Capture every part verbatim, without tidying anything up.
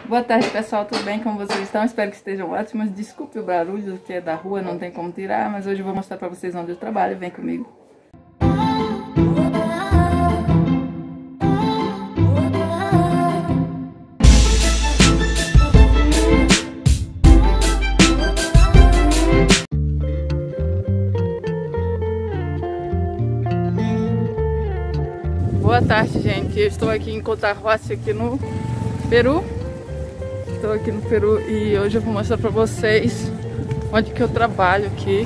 Boa tarde, pessoal, tudo bem? Como vocês estão? Espero que estejam ótimos. Desculpe o barulho que é da rua, não tem como tirar, mas hoje eu vou mostrar pra vocês onde eu trabalho. Vem comigo. Boa tarde, gente. Eu estou aqui em Cotahuasi, aqui no Peru. Estou aqui no Peru e hoje eu vou mostrar pra vocês onde que eu trabalho aqui.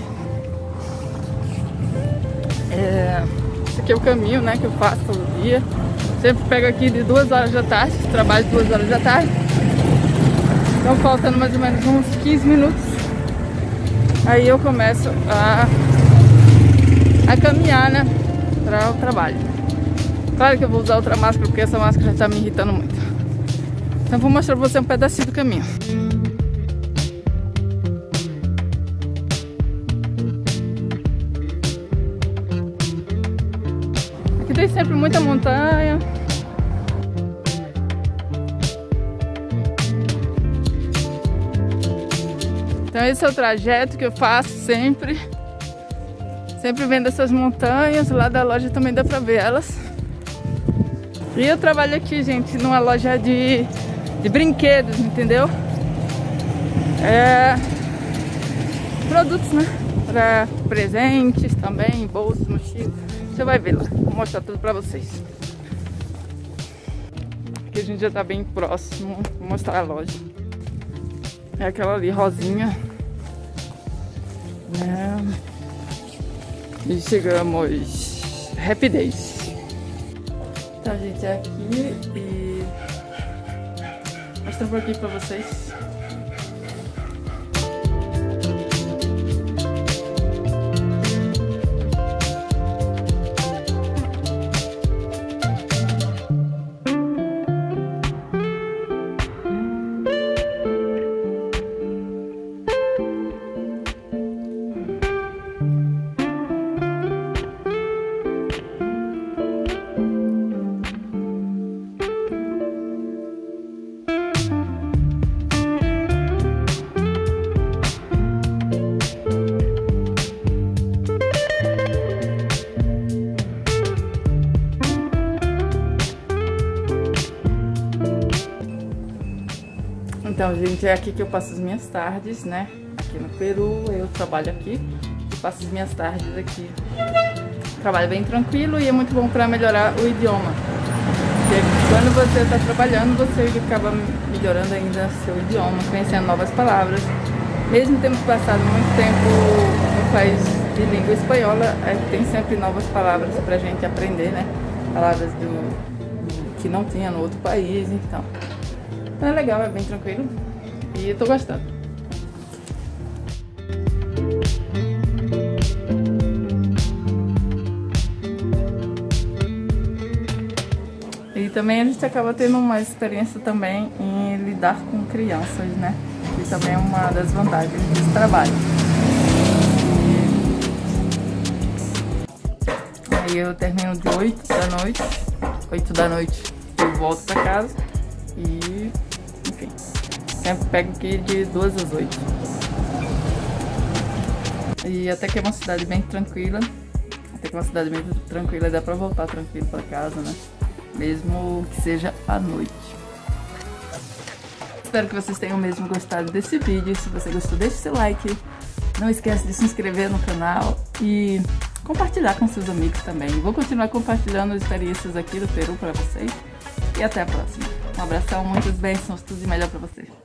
É, esse aqui é o caminho, né, que eu faço todo dia. Sempre pego aqui de duas horas da tarde, trabalho de duas horas da tarde. Então faltando mais ou menos uns quinze minutos. Aí eu começo a, a caminhar, né, para o trabalho. Claro que eu vou usar outra máscara porque essa máscara já está me irritando muito. Então vou mostrar pra você um pedacinho do caminho. Aqui tem sempre muita montanha. Então esse é o trajeto que eu faço sempre. Sempre vendo essas montanhas. Lá da loja também dá pra ver elas. E eu trabalho aqui, gente, numa loja de, de brinquedos, entendeu? É, produtos, né? Para presentes também, bolsas, mochilas. Você vai ver lá, vou mostrar tudo pra vocês. Aqui a gente já tá bem próximo, vou mostrar a loja. É aquela ali, rosinha. É. E chegamos, Happy Days. Então, gente, é aqui e mostro por aqui pra vocês. Então, gente, é aqui que eu passo as minhas tardes, né? Aqui no Peru, eu trabalho aqui e passo as minhas tardes aqui. Trabalho bem tranquilo e é muito bom para melhorar o idioma. Porque quando você está trabalhando, você acaba melhorando ainda seu idioma, conhecendo novas palavras. Mesmo tendo passado muito tempo no país de língua espanhola, tem sempre novas palavras pra gente aprender, né? Palavras do, que não tinha no outro país, então... É legal, é bem tranquilo e eu tô gostando. E também a gente acaba tendo uma experiência também em lidar com crianças, né? Que também é uma das vantagens desse trabalho. E aí eu termino de oito da noite, oito da noite eu volto pra casa e... enfim, sempre pego aqui de duas às oito. E até que é uma cidade bem tranquila. Até que é uma cidade bem tranquila, dá pra voltar tranquilo pra casa, né? Mesmo que seja à noite. Espero que vocês tenham mesmo gostado desse vídeo. Se você gostou, deixe seu like. Não esquece de se inscrever no canal e compartilhar com seus amigos também. Vou continuar compartilhando experiências aqui do Peru pra vocês. E até a próxima. Um abração, muitas bênçãos, tudo de melhor pra vocês.